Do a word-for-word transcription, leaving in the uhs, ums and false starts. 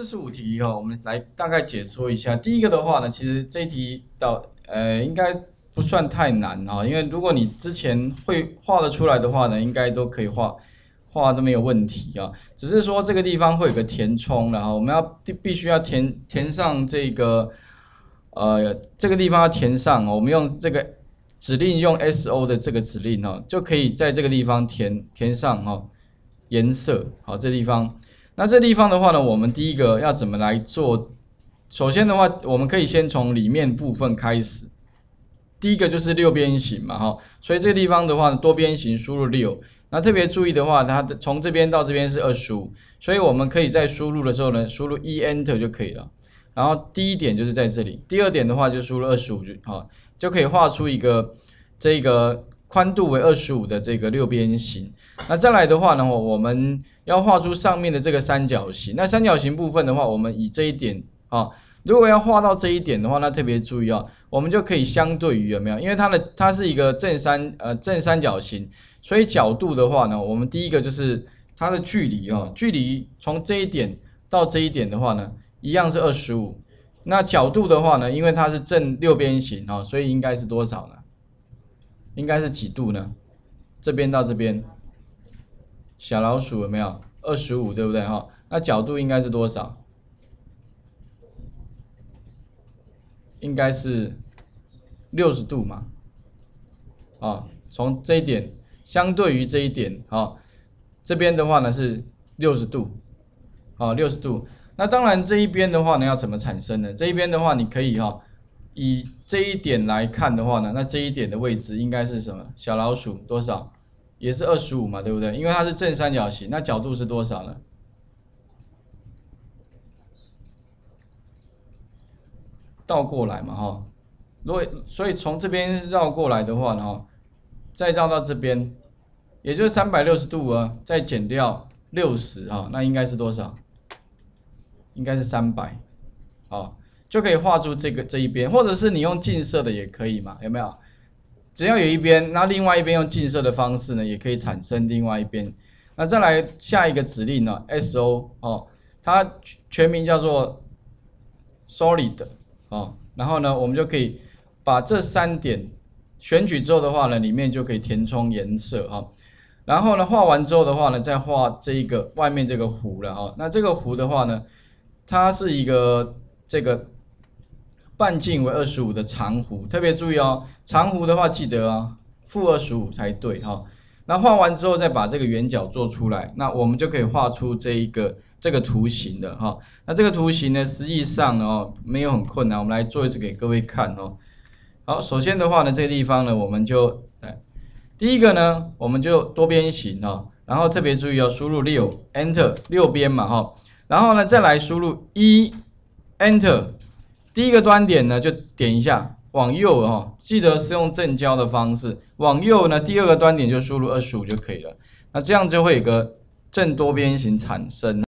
四十五题哈、哦，我们来大概解说一下。第一个的话呢，其实这一题到呃应该不算太难哈、哦，因为如果你之前会画得出来的话呢，应该都可以画，画都没有问题啊。只是说这个地方会有个填充，然后我们要必须要填填上这个呃这个地方要填上哦，我们用这个指令用 S O 的这个指令哈、哦，就可以在这个地方填填上哈、哦、颜色，好这地方。那这地方的话呢，我们第一个要怎么来做？首先的话，我们可以先从里面部分开始。第一个就是六边形嘛，哈，所以这个地方的话呢，多边形输入六。那特别注意的话，它从这边到这边是二十五，所以我们可以在输入的时候呢，输入一 Enter 就可以了。然后第一点就是在这里，第二点的话就输入二十五就好，就可以画出一个这个宽度为二十五的这个六边形。那再来的话呢，我们要画出上面的这个三角形。那三角形部分的话，我们以这一点啊，如果要画到这一点的话，那特别注意啊，我们就可以相对于有没有？因为它的它是一个正三呃正三角形，所以角度的话呢，我们第一个就是它的距离啊，距离从这一点到这一点的话呢，一样是二十五。那角度的话呢，因为它是正六边形啊，所以应该是多少呢？应该是几度呢？这边到这边。小老鼠有没有？二十五对不对哈？那角度应该是多少？应该是六十度嘛。啊，从这一点相对于这一点，啊，这边的话呢是六十度，啊，六十度。那当然这一边的话呢要怎么产生呢？这一边的话你可以哈，以这一点来看的话呢，那这一点的位置应该是什么？小老鼠多少？也是二十五嘛，对不对？因为它是正三角形，那角度是多少呢？倒过来嘛，哈。如果所以从这边绕过来的话呢，哈，再绕到这边，也就是三百六十度啊，再减掉六十哈，那应该是多少？应该是三百，哦，就可以画出这个这一边，或者是你用近色的也可以嘛，有没有？只要有一边，那另外一边用近色的方式呢，也可以产生另外一边。那再来下一个指令呢 ，S O 哦，它全名叫做 Solid 哦，然后呢，我们就可以把这三点选取之后的话呢，里面就可以填充颜色哈、哦。然后呢，画完之后的话呢，再画这一个外面这个弧了哈、哦。那这个弧的话呢，它是一个这个。半径为二十五的长弧，特别注意哦，长弧的话记得啊，负二十五才对哈、哦。那画完之后再把这个圆角做出来，那我们就可以画出这一个这个图形的哈、哦。那这个图形呢，实际上呢哦没有很困难，我们来做一次给各位看哦。好，首先的话呢，这个地方呢，我们就来第一个呢，我们就多边形哈、哦，然后特别注意要、哦、输入六 Enter 六边嘛哈、哦，然后呢再来输入一 Enter。第一个端点呢，就点一下往右哦，记得是用正交的方式往右呢。第二个端点就输入二十五就可以了。那这样就会有个正多边形产生。